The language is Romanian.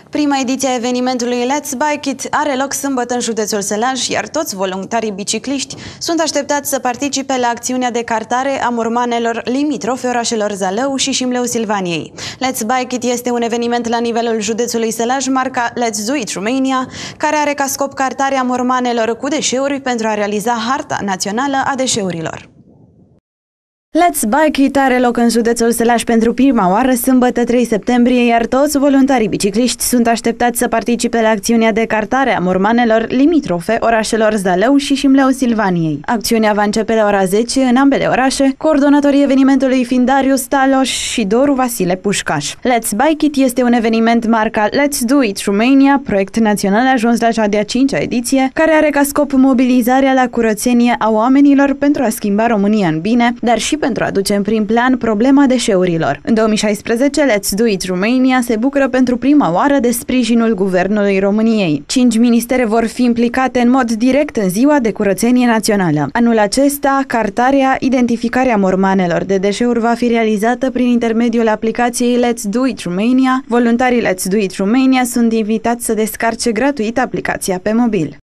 Prima ediție a evenimentului Let's Bike It are loc sâmbătă în județul Sălaj, iar toți voluntarii bicicliști sunt așteptați să participe la acțiunea de cartare a mormanelor limitrofe orașelor Zalău și Șimleu Silvaniei. Let's Bike It este un eveniment la nivelul județului Sălaj, marca Let's Do It Romania, care are ca scop cartarea mormanelor cu deșeuri pentru a realiza harta națională a deșeurilor. Let's Bike It are loc în județul Sălaj pentru prima oară sâmbătă 3 septembrie, iar toți voluntarii bicicliști sunt așteptați să participe la acțiunea de cartare a mormanelor limitrofe orașelor Zalău și Șimleu Silvaniei. Acțiunea va începe la ora 10 în ambele orașe, coordonatorii evenimentului fiind Darius Taloș și Doru Vasile Pușcaș. Let's Bike It este un eveniment marca Let's Do It Romania, proiect național ajuns la cea de-a 5-a ediție, care are ca scop mobilizarea la curățenie a oamenilor pentru a schimba România în bine, dar și pentru a aduce în prim plan problema deșeurilor. În 2016, Let's Do It Romania se bucură pentru prima oară de sprijinul Guvernului României. 5 ministere vor fi implicate în mod direct în ziua de curățenie națională. Anul acesta, cartarea, identificarea mormanelor de deșeuri va fi realizată prin intermediul aplicației Let's Do It Romania. Voluntarii Let's Do It Romania sunt invitați să descarce gratuit aplicația pe mobil.